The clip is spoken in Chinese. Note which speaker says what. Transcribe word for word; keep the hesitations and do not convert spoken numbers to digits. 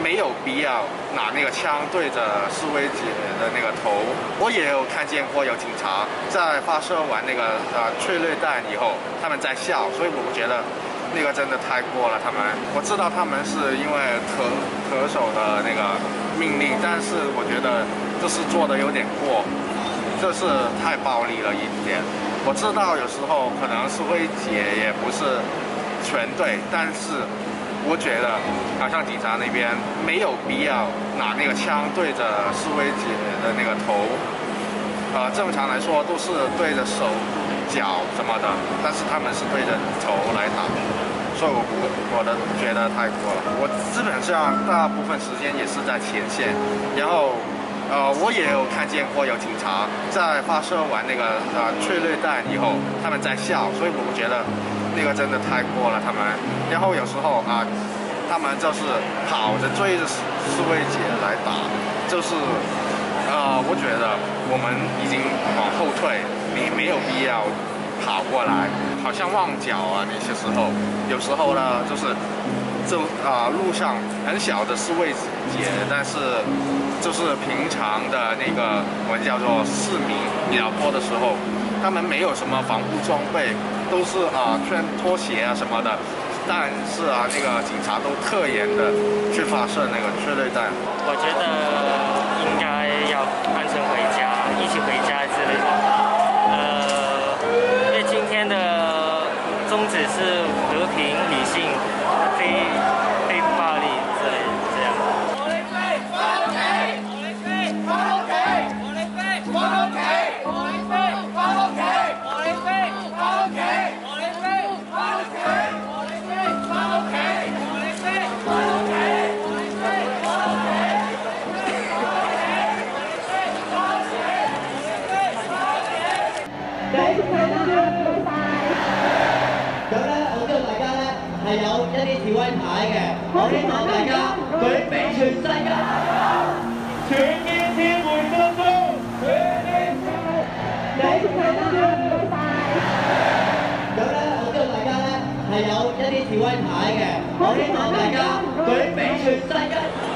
Speaker 1: 没有必要拿那个枪对着示威者的那个头。我也有看见过有警察在发射完那个呃催泪弹以后，他们在笑，所以我觉得那个真的太过了。他们我知道他们是因为特特首的那个命令，但是我觉得这是做的有点过，这是太暴力了一点。我知道有时候可能示威者也不是全对，但是。我觉得好像警察那边没有必要拿那个枪对着示威者的那个头，呃，正常来说都是对着手、脚什么的，但是他们是对着头来打，所以我我的觉得太过了。我基本上大部分时间也是在前线，然后呃，我也有看见过有警察在发射完那个呃催泪弹以后，他们在笑，所以我觉得。那个真的太过了，他们，然后有时候啊，他们就是跑着追着示威者来打，就是，呃，我觉得我们已经往后退，没没有必要跑过来，好像旺角啊那些时候，有时候呢就是就啊、呃、路上很小的示威者，但是就是平常的那个我们叫做市民比较多的时候。他们没有什么防护装备，都是啊穿拖鞋啊什么的，但是啊那个警察都特严的去发射那个催泪弹。
Speaker 2: 我觉得应该要安全回家，一起回家之类的。呃，因为今天的宗旨是和平、理性、非非暴力之类的这样。我来飞，我来飞，我来飞，我来飞，我来飞，我来飞。
Speaker 3: 咁咧，我知道大家咧係有一啲示威牌嘅，我希望大家舉俾全世界，全面撤回送中，全面撤回，你係得嘅，拜拜。咁咧，我知道大家咧係有一啲示威牌嘅，我希望大家舉俾全世界。